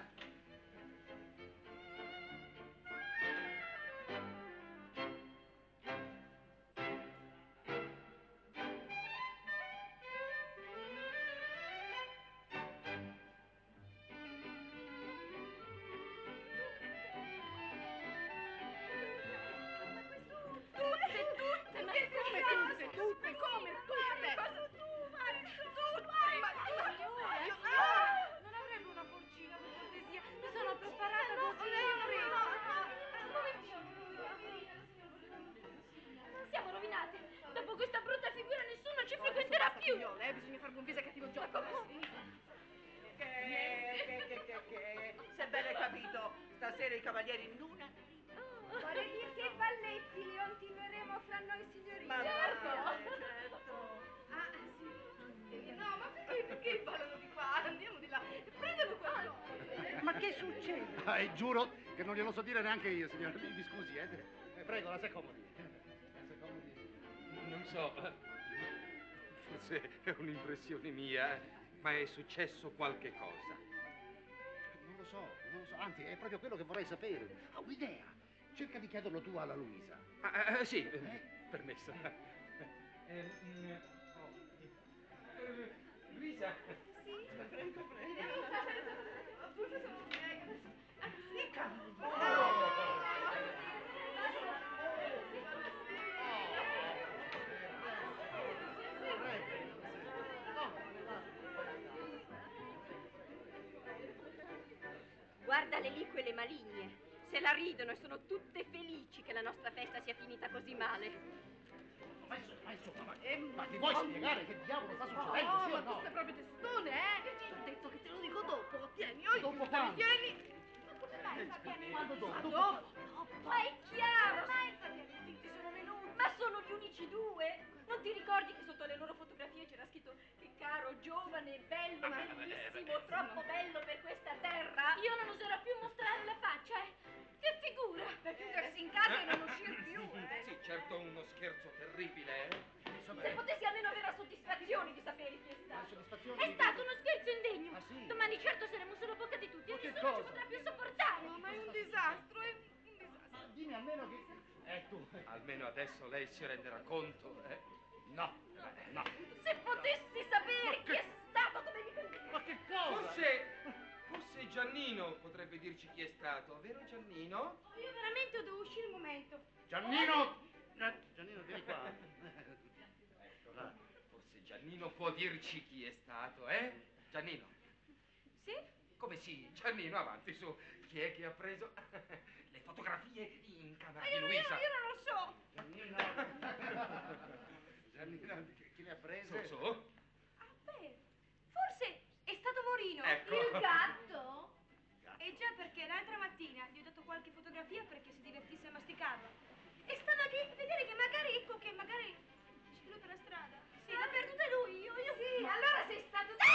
Tutte, tutte, ma che come tutte, tutte, come tutte? Cosa tu, tutte, ma io Non avrebbe una porcina, per cortesia? Mi sono preparata così. Un momentino. Non siamo rovinate. Dopo questa brutta figura nessuno ci frequenterà più. Eh, bisogna fare buon viso e cattivo gioco. Che, che, che, che, che. Sebbene capito, stasera i cavalieri in luna. Vuole dire che i balletti li continueremo fra noi signorine. Ma certo. certo. Ah, sì. No, ma perché, perché ballano di qua? Andiamo di là. Prendelo qualcosa. Ma che succede? Ah, e giuro che non glielo so dire neanche io, signora. Mi, mi scusi, eh. Eh, Prego, la si accomodi. La si accomodi. Non so, forse è un'impressione mia, ma è successo qualche cosa. Non lo so, non lo so. Anzi, è proprio quello che vorrei sapere. Ho un'idea. Cerca di chiederlo tu alla Luisa. Ah, eh, sì, eh? permesso. Eh, mm, oh. eh, Luisa. Sì, prego, prego. Sì, cavolo. Guardale lì quelle maligne. Se la ridono e sono tutte felici che la nostra festa sia finita così male. Ma insomma, ma insomma, ma, Eh, ma ti vuoi ma- spiegare che diavolo sta succedendo, Oh, sì o ma no? tu sei proprio testone, eh? Ti ho detto che te lo dico dopo. Tieni, oi, Dopo quando? tieni. Ma come mai Fabiani? Quando dopo? Ma Dopo dopo. Ma è chiaro! Come mai Fabiani tutti sono venuti? Ma sono gli unici due! Non ti ricordi che sotto le loro fotografie c'era scritto che caro, giovane, bello, bellissimo, troppo bello per questa terra? Io non oserò più mostrare la faccia, eh. Che figura! almeno adesso lei si renderà conto, eh? No, eh, no. Se potessi sapere chi è stato, come mi... Ma che cosa? Forse, forse Giannino potrebbe dirci chi è stato, vero Giannino? Io veramente devo uscire un momento. Giannino! Eh, Giannino, vieni qua. Ecco, là. Forse Giannino può dirci chi è stato, eh? Giannino? Sì? Come sì? Giannino, avanti su. Chi è che ha preso le fotografie in camera Ma di io, io, Luisa? io non lo so. Giannino. Giannino, chi, chi le ha prese? Su, su. Ah, beh, forse è stato Morino. Ecco. Il gatto? Eh già, perché l'altra mattina gli ho dato qualche fotografia perché si divertisse a masticarla. E stava lì a vedere che magari, ecco che magari c'è lui per la strada. Sì, l'ha perduta lui, io, io. Sì, allora sei stato tu.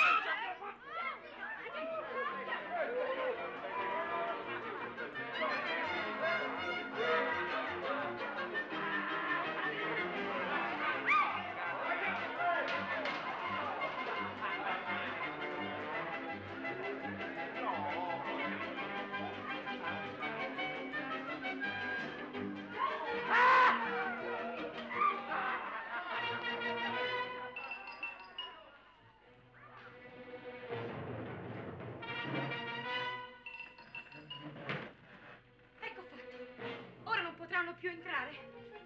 Ecco fatto. Ora non potranno più entrare.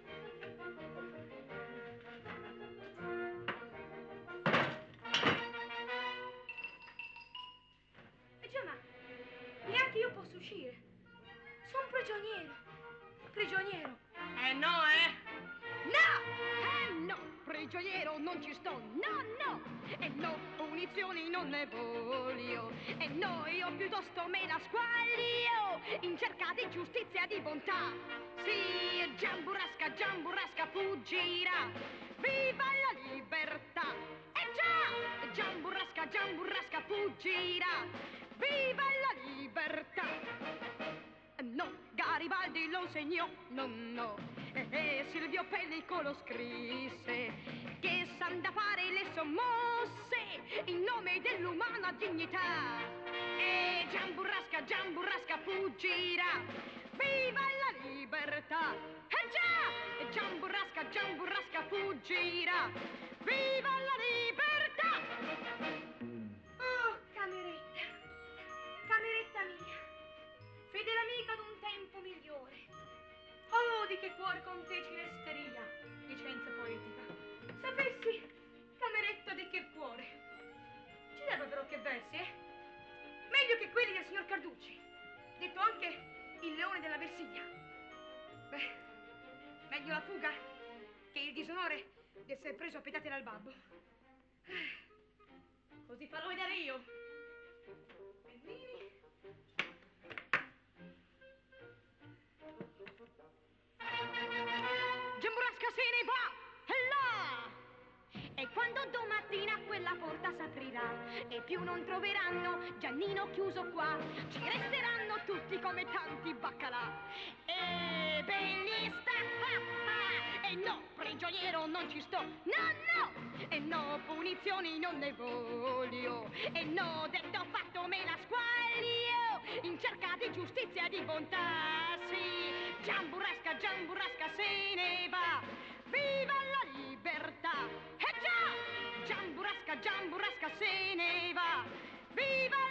Eh già, ma neanche io posso uscire. Sono prigioniero. Prigioniero. Eh no, eh? No! Eh no! Prigioniero non ci sto! No, no! E no, punizioni non ne voglio! E no, io piuttosto me la squaglio in cerca di giustizia e di bontà! Sì, Giamburrasca, Giamburrasca fuggirà! Viva la libertà! E già! Giamburrasca, Giamburrasca fuggirà! Viva la libertà! No, Garibaldi lo segnò, no, no, e, e Silvio Pellico lo scrisse, che s'han da fare le sommosse in nome dell'umana dignità. E Giamburrasca, Giamburrasca fuggirà, viva la libertà! E già, Giamburrasca, Giamburrasca fuggirà, viva la libertà! Oh, cameretta. Cameretta mia. Fedele amica d'un tempo migliore. Oh, di che cuore con te ci resteria, licenza poetica. Sapessi, cameretta, di che cuore. Ci dava però che versi, eh? Meglio che quelli del signor Carducci. Detto anche il leone della Versiglia. Beh, meglio la fuga che il disonore di essere preso a pedate dal babbo. Così farò vedere io. Pennini. Giamburrasca se ne va! E là! E quando domattina quella porta s'aprirà e più non troveranno Giannino chiuso qua, ci resteranno tutti come tanti baccalà. E belli sta! Ah, ah. E no, prigioniero non ci sto! No, no! E no, punizioni non ne voglio! E no, detto fatto me la squaglio in cerca di giustizia e di bontà! Sì! Giamburrasca, Giamburrasca se ne va! Viva la libertà! E già! Giamburrasca, Giamburrasca se ne va! Viva